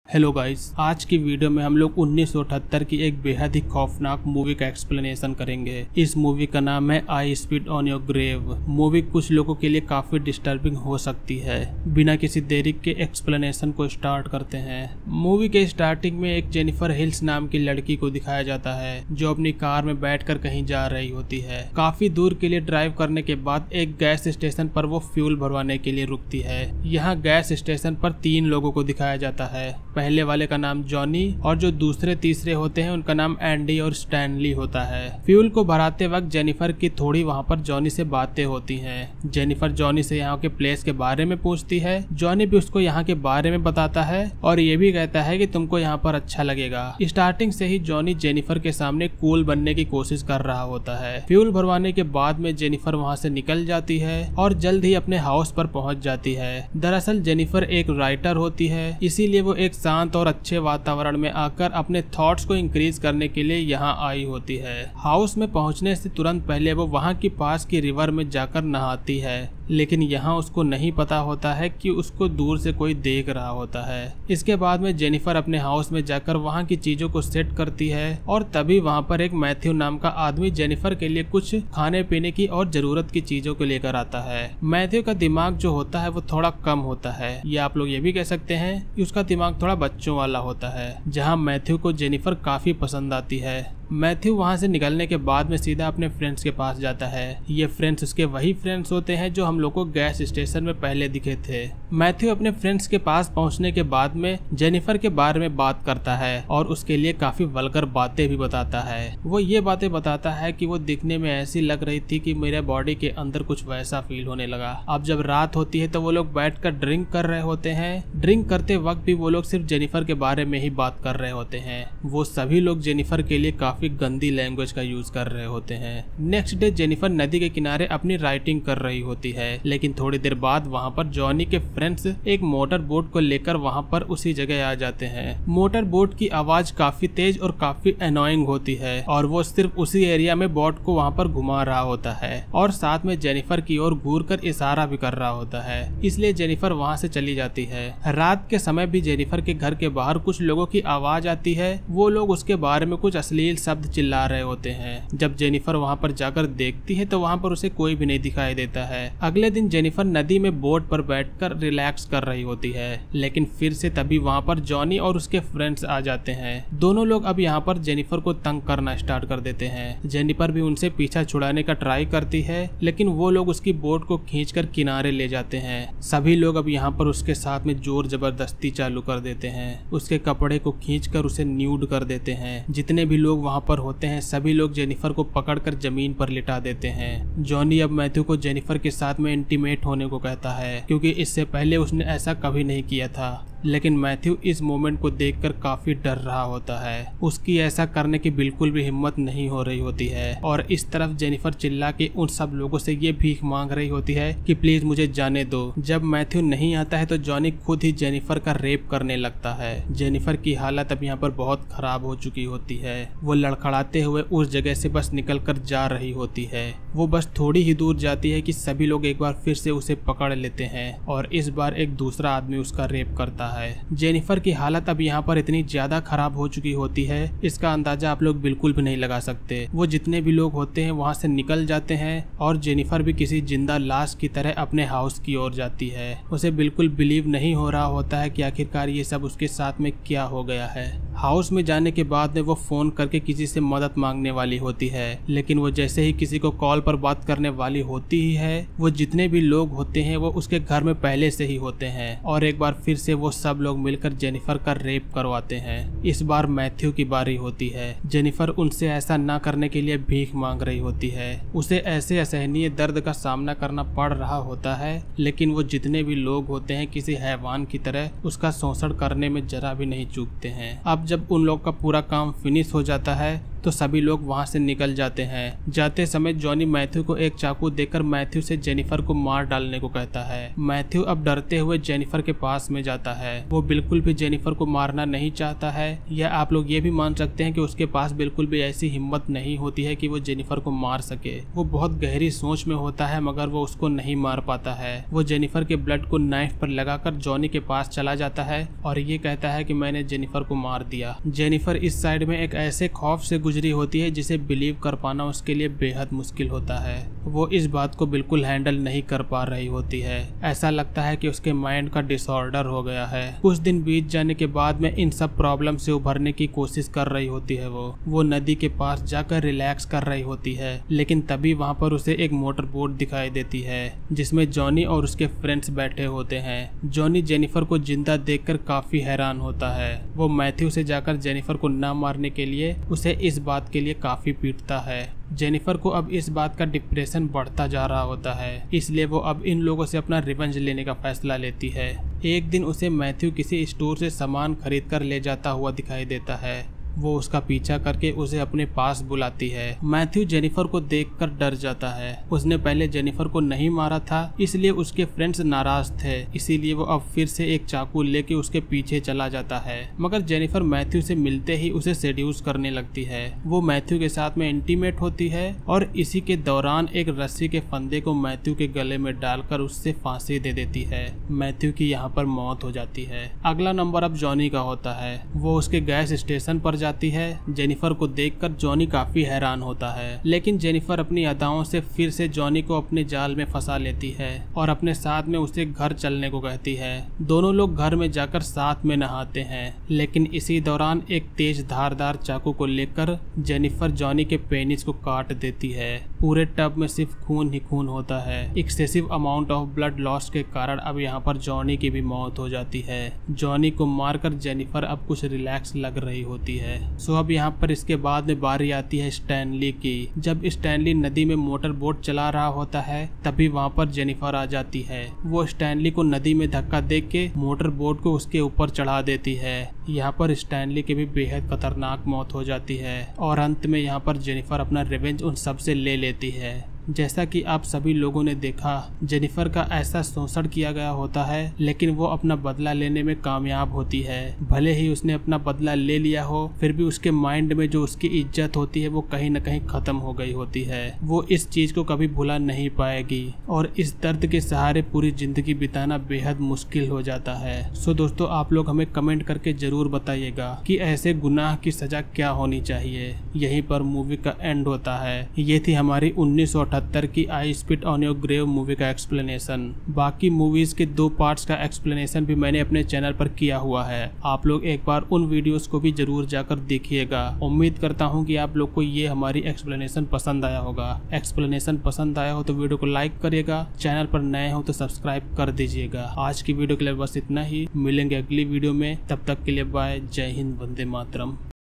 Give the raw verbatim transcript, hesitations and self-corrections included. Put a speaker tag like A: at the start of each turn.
A: Hello guys, आज की video में हम लोग उन्नीस सौ अठहत्तर की एक बेहद ही खौफनाक मूवी का एक्सप्लेनेशन करेंगे। इस मूवी का नाम है I speed on your grave. Movie कुछ लोगों के लिए काफी डिस्टर्बिंग हो सकती है। बिना किसी देरी के एक्सप्लेनेशन को स्टार्ट करते हैं। मूवी के स्टार्टिंग में एक जेनिफर हिल्स नाम की लड़की को दिखाया जाता है जो अपनी कार में बैठकर कहीं जा रही होती है। काफी दूर के लिए ड्राइव करने के बाद एक गैस स्टेशन पर वो फ्यूल भरवाने के लिए रुकती है। यहाँ गैस स्टेशन पर तीन लोगों को दिखाया जाता है। पहले वाले का नाम जॉनी और जो दूसरे तीसरे होते हैं उनका नाम एंडी और स्टैनली होता है। फ्यूल को भराते वक्त जेनिफर की थोड़ी वहाँ पर जॉनी से बातें होती हैं। जेनिफर जॉनी से यहाँ के प्लेस के बारे में पूछती है। जॉनी भी उसको यहाँ के बारे में बताता है और ये भी कहता है कि तुमको यहाँ पर अच्छा लगेगा। स्टार्टिंग से ही जॉनी जेनिफर के सामने कूल बनने की कोशिश कर रहा होता है। फ्यूल भरवाने के बाद में जेनिफर वहाँ से निकल जाती है और जल्द ही अपने हाउस पर पहुँच जाती है। दरअसल जेनिफर एक राइटर होती है, इसीलिए वो एक शांत और अच्छे वातावरण में आकर अपने थॉट्स को इंक्रीज करने के लिए यहाँ आई होती है। हाउस में पहुँचने से तुरंत पहले वो वहाँ की पास की रिवर में जाकर नहाती है, लेकिन यहाँ उसको नहीं पता होता है कि उसको दूर से कोई देख रहा होता है। इसके बाद में जेनिफर अपने हाउस में जाकर वहाँ की चीजों को सेट करती है और तभी वहाँ पर एक मैथ्यू नाम का आदमी जेनिफर के लिए कुछ खाने पीने की और जरूरत की चीजों को लेकर आता है। मैथ्यू का दिमाग जो होता है वो थोड़ा कम होता है, या आप लोग ये भी कह सकते हैं कि उसका दिमाग थोड़ा बच्चों वाला होता है। जहाँ मैथ्यू को जेनिफर काफी पसंद आती है। मैथ्यू वहाँ से निकलने के बाद में सीधा अपने फ्रेंड्स के पास जाता है। ये फ्रेंड्स उसके वही फ्रेंड्स होते हैं जो हम लोग को गैस स्टेशन में पहले दिखे थे। मैथ्यू अपने फ्रेंड्स के पास पहुँचने के बाद में जेनिफर के बारे में बात करता है और उसके लिए काफी वल्गर बातें भी बताता है। वो ये बातें बताता है कि वो दिखने में ऐसी लग रही थी कि मेरे बॉडी के अंदर कुछ वैसा फील होने लगा। अब जब रात होती है तो वो लोग बैठ कर ड्रिंक कर रहे होते हैं। ड्रिंक करते वक्त भी वो लोग सिर्फ जेनिफर के बारे में ही बात कर रहे होते हैं। वो सभी लोग जेनिफर के लिए काफी गंदी लैंग्वेज का यूज कर रहे होते हैं। नेक्स्ट डे जेनिफर नदी के किनारे अपनी राइटिंग कर रही होती है, लेकिन थोड़ी देर बाद वहाँ पर जॉनी के फ्रेंड्स एक मोटर बोट को लेकर वहाँ पर उसी जगह आ जाते हैं। मोटर बोट की आवाज काफी तेज और काफी एनोइंग होती है और वो सिर्फ उसी एरिया में बोट को वहाँ पर घुमा रहा होता है और साथ में जेनिफर की ओर घूर कर इशारा भी कर रहा होता है। इसलिए जेनिफर वहाँ से चली जाती है। रात के समय भी जेनिफर के घर के बाहर कुछ लोगों की आवाज आती है। वो लोग उसके बारे में कुछ अश्लील शब्द चिल्ला रहे होते हैं। जब जेनिफर वहां पर जाकर देखती है तो वहां पर उसे कोई भी नहीं दिखाई देता है। अगले दिन जेनिफर नदी में बोट पर बैठकर रिलैक्स कर रही होती है, लेकिन फिर से तभी वहां पर जॉनी और उसके फ्रेंड्स आ जाते हैं। दोनों लोग अब यहाँ पर जेनिफर को तंग करना स्टार्ट कर देते हैं। जेनिफर भी उनसे पीछा छुड़ाने का ट्राई करती है, लेकिन वो लोग उसकी बोट को खींचकर किनारे ले जाते हैं। सभी लोग अब यहाँ पर उसके साथ में जोर जबरदस्ती चालू कर देते हैं। उसके कपड़े को खींचकर उसे न्यूड कर देते हैं। जितने भी लोग वहाँ पर होते हैं सभी लोग जेनिफर को पकड़कर जमीन पर लिटा देते हैं। जॉनी अब मैथ्यू को जेनिफर के साथ में इंटीमेट होने को कहता है, क्योंकि इससे पहले उसने ऐसा कभी नहीं किया था। लेकिन मैथ्यू इस मोमेंट को देखकर काफी डर रहा होता है। उसकी ऐसा करने की बिल्कुल भी हिम्मत नहीं हो रही होती है और इस तरफ जेनिफर चिल्ला के उन सब लोगों से ये भीख मांग रही होती है कि प्लीज मुझे जाने दो। जब मैथ्यू नहीं आता है तो जॉनी खुद ही जेनिफर का रेप करने लगता है। जेनिफर की हालत अब यहाँ पर बहुत खराब हो चुकी होती है। वो लड़खड़ाते हुए उस जगह से बस निकल कर जा रही होती है। वो बस थोड़ी ही दूर जाती है कि सभी लोग एक बार फिर से उसे पकड़ लेते हैं और इस बार एक दूसरा आदमी उसका रेप करता है। जेनिफर की हालत अब यहाँ पर इतनी ज्यादा खराब हो चुकी होती है, इसका अंदाजा आप लोग बिल्कुल भी नहीं लगा सकते। वो जितने भी लोग होते हैं वहाँ से निकल जाते हैं और जेनिफर भी किसी जिंदा लाश की तरह अपने हाउस की ओर जाती है। उसे बिल्कुल बिलीव नहीं हो रहा होता है कि आखिरकार ये सब उसके साथ में क्या हो गया है। हाउस में जाने के बाद में वो फोन करके किसी से मदद मांगने वाली होती है, लेकिन वो जैसे ही किसी को कॉल पर बात करने वाली होती ही है, वो जितने भी लोग होते हैं वो उसके घर में पहले से ही होते हैं और एक बार फिर से वो सब लोग मिलकर जेनिफर का रेप करवाते हैं। इस बार मैथ्यू की बारी होती है। जेनिफर उनसे ऐसा ना करने के लिए भीख मांग रही होती है। उसे ऐसे असहनीय दर्द का सामना करना पड़ रहा होता है, लेकिन वो जितने भी लोग होते हैं किसी हैवान की तरह उसका शोषण करने में जरा भी नहीं चूकते हैं। अब जब उन लोग का पूरा काम फिनिश हो जाता है तो सभी लोग वहाँ से निकल जाते हैं। जाते समय जॉनी मैथ्यू को एक चाकू देकर मैथ्यू से जेनिफर को मार डालने को कहता है। मैथ्यू अब डरते हुए जेनिफर के पास में जाता है। वो बिल्कुल भी जेनिफर को मारना नहीं चाहता है, या आप लोग ये भी मान सकते हैं कि उसके पास बिल्कुल भी ऐसी हिम्मत नहीं होती है कि वो जेनिफर को मार सके। वो बहुत गहरी सोच में होता है मगर वो उसको नहीं मार पाता है। वो जेनिफर के ब्लड को नाइफ पर लगाकर जॉनी के पास चला जाता है और ये कहता है कि मैंने जेनिफर को मार दिया। जेनिफर इस साइड में एक ऐसे खौफ से गुजरी होती है जिसे बिलीव कर पाना उसके लिए बेहद मुश्किल होता है। वो इस बात को बिल्कुल हैंडल नहीं कर पा रही होती है। ऐसा लगता है कि उसके माइंड का डिसऑर्डर हो गया है। कुछ दिन बीत जाने के बाद में इन सब प्रॉब्लम से उभरने की कोशिश कर रही होती है। वो वो नदी के पास जाकर रिलैक्स कर रही होती है, लेकिन तभी वहाँ पर उसे एक मोटर बोट दिखाई देती है जिसमें जॉनी और उसके फ्रेंड्स बैठे होते हैं। जॉनी जेनिफर को जिंदा देखकर काफी हैरान होता है। वो मैथ्यू से जाकर जेनिफर को न मारने के लिए उसे इस बात के लिए काफी पीटता है। जेनिफर को अब इस बात का डिप्रेशन बढ़ता जा रहा होता है, इसलिए वो अब इन लोगों से अपना रिवेंज लेने का फैसला लेती है। एक दिन उसे मैथ्यू किसी स्टोर से सामान खरीद कर ले जाता हुआ दिखाई देता है। वो उसका पीछा करके उसे अपने पास बुलाती है। मैथ्यू जेनिफर को देखकर डर जाता है। उसने पहले जेनिफर को नहीं मारा था, इसलिए उसके फ्रेंड्स नाराज थे, इसीलिए वो अब फिर से एक चाकू लेके उसके पीछे चला जाता है। मगर जेनिफर मैथ्यू से मिलते ही उसे सेड्यूस करने लगती है। वो मैथ्यू के साथ में इंटीमेट होती है और इसी के दौरान एक रस्सी के फंदे को मैथ्यू के गले में डालकर उससे फांसी दे देती है। मैथ्यू की यहाँ पर मौत हो जाती है। अगला नंबर अब जॉनी का होता है। वो उसके गैस स्टेशन पर जाती है। जेनिफर को देखकर जॉनी काफी हैरान होता है, लेकिन जेनिफर अपनी अदाओं से फिर से जॉनी को अपने जाल में फंसा लेती है और अपने साथ में उसे घर चलने को कहती है। दोनों लोग घर में जाकर साथ में नहाते हैं, लेकिन इसी दौरान एक तेज धारदार चाकू को लेकर जेनिफर जॉनी के पेनिस को काट देती है। पूरे टब में सिर्फ खून ही खून होता है। Excessive amount of blood loss के कारण अब यहाँ पर जॉनी की भी मौत हो जाती है। जॉनी को मारकर जेनिफर अब कुछ रिलैक्स लग रही होती है। सो अब यहाँ पर इसके बाद में बारी आती है स्टैनली की। जब स्टैनली नदी में मोटर बोट चला रहा होता है तभी वहाँ पर जेनिफर आ जाती है। वो स्टैनली को नदी में धक्का देके के मोटर बोट को उसके ऊपर चढ़ा देती है। यहाँ पर स्टैनली की भी बेहद खतरनाक मौत हो जाती है और अंत में यहाँ पर जेनिफर अपना रिवेंज उन सब से ले लेती है। जैसा कि आप सभी लोगों ने देखा, जेनिफर का ऐसा शोषण किया गया होता है, लेकिन वो अपना बदला लेने में कामयाब होती है। भले ही उसने अपना बदला ले लिया हो, फिर भी उसके माइंड में जो उसकी इज्जत होती है वो कहीं न कहीं खत्म हो गई होती है। वो इस चीज को कभी भुला नहीं पाएगी और इस दर्द के सहारे पूरी जिंदगी बिताना बेहद मुश्किल हो जाता है। सो दोस्तों, आप लोग हमें कमेंट करके जरूर बताइएगा कि ऐसे गुनाह की सजा क्या होनी चाहिए। यहीं पर मूवी का एंड होता है। ये थी हमारी उन्नीस सौ अठहत्तर की I spit on your grave movie का एक्सप्लेनेशन। बाकी मूवीज के दो पार्ट्स का एक्सप्लेनेशन भी मैंने अपने चैनल पर किया हुआ है। आप लोग एक बार उन वीडियोस को भी जरूर जाकर देखिएगा। उम्मीद करता हूँ कि आप लोग को ये हमारी एक्सप्लेनेशन पसंद आया होगा। एक्सप्लेनेशन पसंद आया हो तो वीडियो को लाइक करिएगा, चैनल पर नए हो तो सब्सक्राइब कर दीजिएगा। आज की वीडियो के लिए बस इतना ही। मिलेंगे अगली वीडियो में, तब तक के लिए बाय। जय हिंद, वंदे मातरम।